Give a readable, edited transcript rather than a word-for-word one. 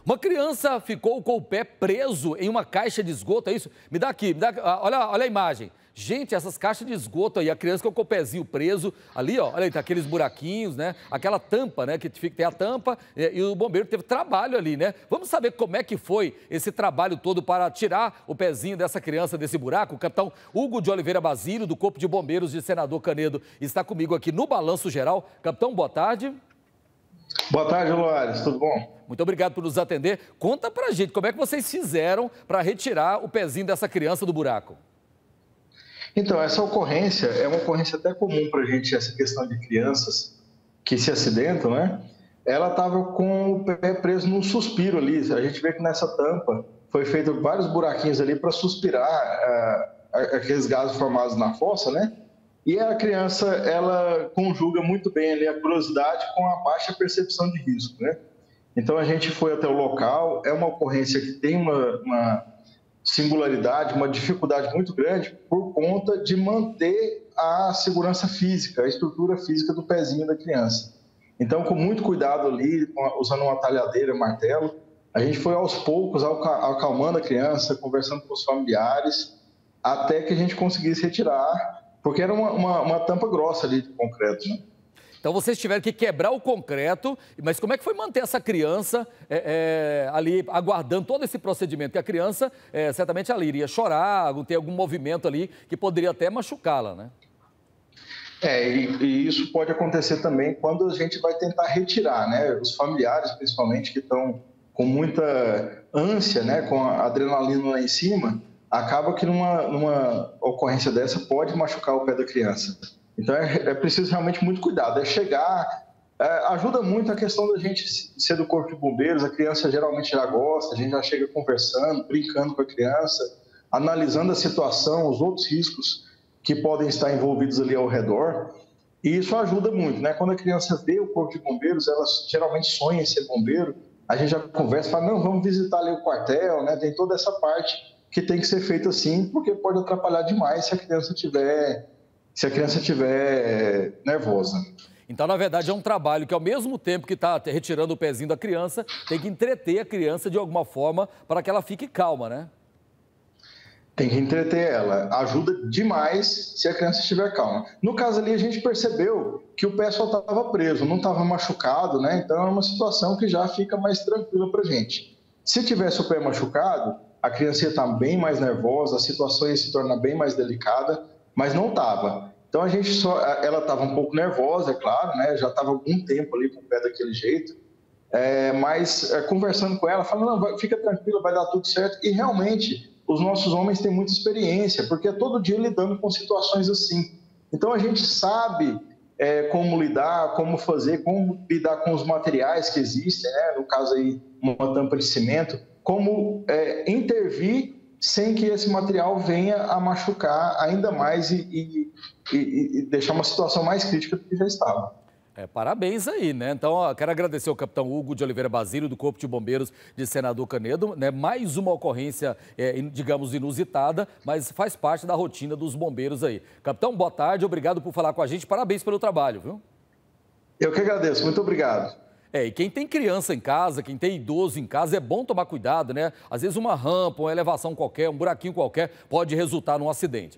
Uma criança ficou com o pé preso em uma caixa de esgoto, é isso? Me dá aqui, olha a imagem. Gente, essas caixas de esgoto aí, a criança ficou com o pezinho preso ali, ó, olha aí, tá aqueles buraquinhos, né? Aquela tampa, né, que tem a tampa e o bombeiro teve trabalho ali, né? Vamos saber como é que foi esse trabalho todo para tirar o pezinho dessa criança desse buraco? O capitão Hugo de Oliveira Basílio, do Corpo de Bombeiros de Senador Canedo, está comigo aqui no Balanço Geral. Capitão, boa tarde. Boa tarde, Loares, tudo bom? Muito obrigado por nos atender. Conta pra gente, como é que vocês fizeram para retirar o pezinho dessa criança do buraco? Então, essa ocorrência é uma ocorrência até comum para a gente, essa questão de crianças que se acidentam, né? Ela estava com o pé preso num suspiro ali. A gente vê que nessa tampa foi feito vários buraquinhos ali para suspirar aqueles gases formados na fossa, né? E a criança, ela conjuga muito bem ali a curiosidade com a baixa percepção de risco, né? Então, a gente foi até o local, é uma ocorrência que tem uma singularidade, uma dificuldade muito grande por conta de manter a segurança física, a estrutura física do pezinho da criança. Então, com muito cuidado ali, usando uma talhadeira, martelo, a gente foi aos poucos acalmando a criança, conversando com os familiares, até que a gente conseguisse retirar, porque era uma tampa grossa ali de concreto, né? Então vocês tiveram que quebrar o concreto, mas como é que foi manter essa criança ali aguardando todo esse procedimento? Porque a criança certamente ali iria chorar, ter algum movimento ali que poderia até machucá-la, né? E isso pode acontecer também quando a gente vai tentar retirar, né? Os familiares, principalmente, que estão com muita ânsia, né? Com a adrenalina lá em cima, acaba que numa ocorrência dessa pode machucar o pé da criança. Então, é preciso realmente muito cuidado. Ajuda muito a questão da gente ser do Corpo de Bombeiros, a criança geralmente já gosta, a gente já chega conversando, brincando com a criança, analisando a situação, os outros riscos que podem estar envolvidos ali ao redor, e isso ajuda muito, né? Quando a criança vê o Corpo de Bombeiros, ela geralmente sonha em ser bombeiro, a gente já conversa, fala, não, vamos visitar ali o quartel, né? Tem toda essa parte que tem que ser feita assim, porque pode atrapalhar demais se a criança estiver nervosa. Então, na verdade, é um trabalho que, ao mesmo tempo que está retirando o pezinho da criança, tem que entreter a criança de alguma forma para que ela fique calma, né? Tem que entreter ela. Ajuda demais se a criança estiver calma. No caso ali, a gente percebeu que o pé só estava preso, não estava machucado, né? Então, é uma situação que já fica mais tranquila para a gente. Se tivesse o pé machucado, a criança ia estar bem mais nervosa, a situação ia se tornar bem mais delicada, mas não estava. Então, ela estava um pouco nervosa, é claro, né? Já estava algum tempo ali com o pé daquele jeito, mas conversando com ela, falando, não, fica tranquila, vai dar tudo certo. E realmente, os nossos homens têm muita experiência, porque é todo dia lidando com situações assim. Então, a gente sabe como lidar, como fazer, como lidar com os materiais que existem, né? No caso aí, uma tampa de cimento, como intervir sem que esse material venha a machucar ainda mais e deixar uma situação mais crítica do que já estava. Parabéns aí, né? Então, quero agradecer ao capitão Hugo de Oliveira Basílio, do Corpo de Bombeiros de Senador Canedo, né? Mais uma ocorrência, digamos, inusitada, mas faz parte da rotina dos bombeiros aí. Capitão, boa tarde, obrigado por falar com a gente, parabéns pelo trabalho, viu? Eu que agradeço, muito obrigado. E quem tem criança em casa, quem tem idoso em casa, é bom tomar cuidado, né? Às vezes uma rampa, uma elevação qualquer, um buraquinho qualquer pode resultar num acidente.